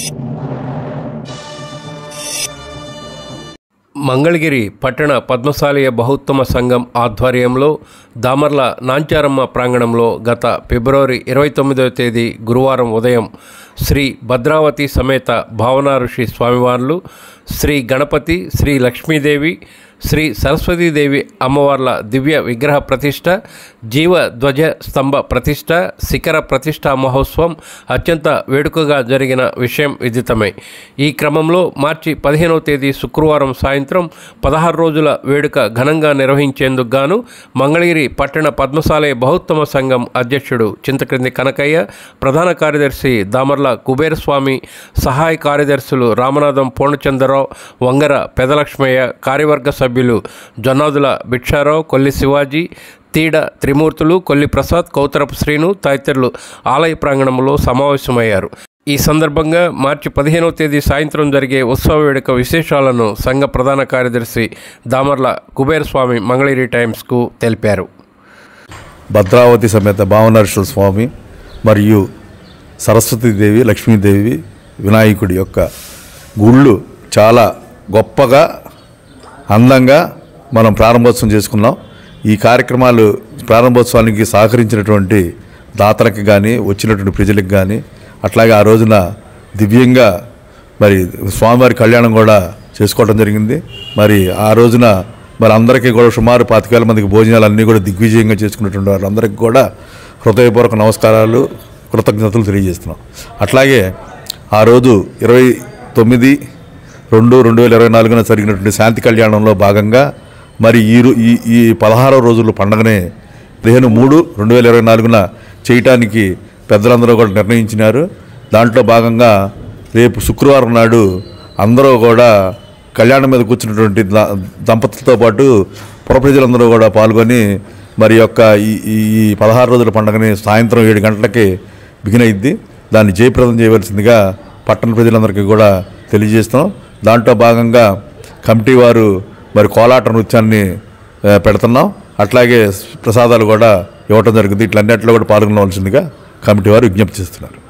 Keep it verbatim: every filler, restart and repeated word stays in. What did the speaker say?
మంగళగిరి పట్టణ పద్మశాలీయ బహుత్తమ సంఘం ఆధ్వర్యంలో దామర్ల నాంచారమ్మ ప్రాంగణంలో గత ఫిబ్రవరి ఇరవై తొమ్మిదవ తేదీ గురువారం ఉదయం శ్రీ భద్రావతి సమేత భావనా ఋషి స్వామివార్లు, శ్రీ గణపతి, శ్రీ లక్ష్మీదేవి, శ్రీ సరస్వతీదేవి అమ్మవార్ల దివ్య విగ్రహ ప్రతిష్ట, జీవ ధ్వజ స్తంభ ప్రతిష్ట, శిఖర ప్రతిష్ఠా మహోత్సవం అత్యంత వేడుకగా జరిగిన విషయం విదితమే. ఈ క్రమంలో మార్చి పదిహేనవ తేదీ శుక్రవారం సాయంత్రం పదహారు రోజుల వేడుక ఘనంగా నిర్వహించేందుకు గాను మంగళగిరి పట్టణ పద్మశాలీయ బహుత్తమ సంఘం అధ్యక్షుడు చింతక్రింది కనకయ్య, ప్రధాన కార్యదర్శి దామర్ల కుబేరస్వామి, సహాయ కార్యదర్శులు రామనాథం పూర్ణచంద్రరావు, వంగర పెదలక్ష్మయ్య, కార్యవర్గ సభ్యులు జొన్నాదుల భిక్షారావు, కొల్లి శివాజీ, తీడ త్రిమూర్తులు, కొల్లి ప్రసాద్, కౌతరపు శ్రీను తదితరులు ఆలయ ప్రాంగణంలో సమావేశమయ్యారు. ఈ సందర్భంగా మార్చి పదిహేనవ తేదీ సాయంత్రం జరిగే ఉత్సవ వేడుక విశేషాలను సంఘ ప్రధాన కార్యదర్శి దామర్ల కుబేరస్వామి మంగళగిరి టైమ్స్కు తెలిపారు. భద్రావతి సమేత భావనార్షుల స్వామి మరియు సరస్వతీదేవి, లక్ష్మీదేవి, వినాయకుడి యొక్క గుళ్ళు చాలా గొప్పగా అందంగా మనం ప్రారంభోత్సవం చేసుకున్నాం. ఈ కార్యక్రమాలు ప్రారంభోత్సవానికి సహకరించినటువంటి దాతలకు కానీ, వచ్చినటువంటి ప్రజలకు కానీ, అట్లాగే ఆ రోజున దివ్యంగా మరి స్వామివారి కళ్యాణం కూడా చేసుకోవడం జరిగింది. మరి ఆ రోజున మరి అందరికీ కూడా సుమారు పాతిక వేల మందికి భోజనాలు అన్నీ కూడా దిగ్విజయంగా చేసుకున్నటువంటి వాళ్ళందరికీ కూడా హృదయపూర్వక నమస్కారాలు, కృతజ్ఞతలు తెలియజేస్తున్నాం. అట్లాగే ఆ రోజు ఇరవై తొమ్మిది రెండు రెండు వేల ఇరవై నాలుగున జరిగినటువంటి శాంతి కళ్యాణంలో భాగంగా మరి ఈ ఈ ఈ పదహారవ రోజుల పండుగనే పదిహేను మూడు రెండు వేల ఇరవై నాలుగున చేయటానికి పెద్దలందరూ కూడా నిర్ణయించినారు. దాంట్లో భాగంగా రేపు శుక్రవారం నాడు అందరూ కూడా కళ్యాణం మీద కూర్చున్నటువంటి దంపతులతో పాటు పుర ప్రజలందరూ కూడా పాల్గొని మరి యొక్క ఈ ఈ పదహారు రోజుల పండుగని సాయంత్రం ఏడు గంటలకి బిగినయిద్ది. దాన్ని జయప్రదం చేయవలసిందిగా పట్టణ ప్రజలందరికీ కూడా తెలియజేస్తున్నాం. దాంట్లో భాగంగా కమిటీ వారు మరి కోలాట నృత్యాన్ని పెడుతున్నాం. అట్లాగే ప్రసాదాలు కూడా ఇవ్వటం జరుగుతుంది. ఇట్లన్నింటిలో కూడా పాల్గొనవలసిందిగా కమిటీ వారు విజ్ఞప్తి చేస్తున్నారు.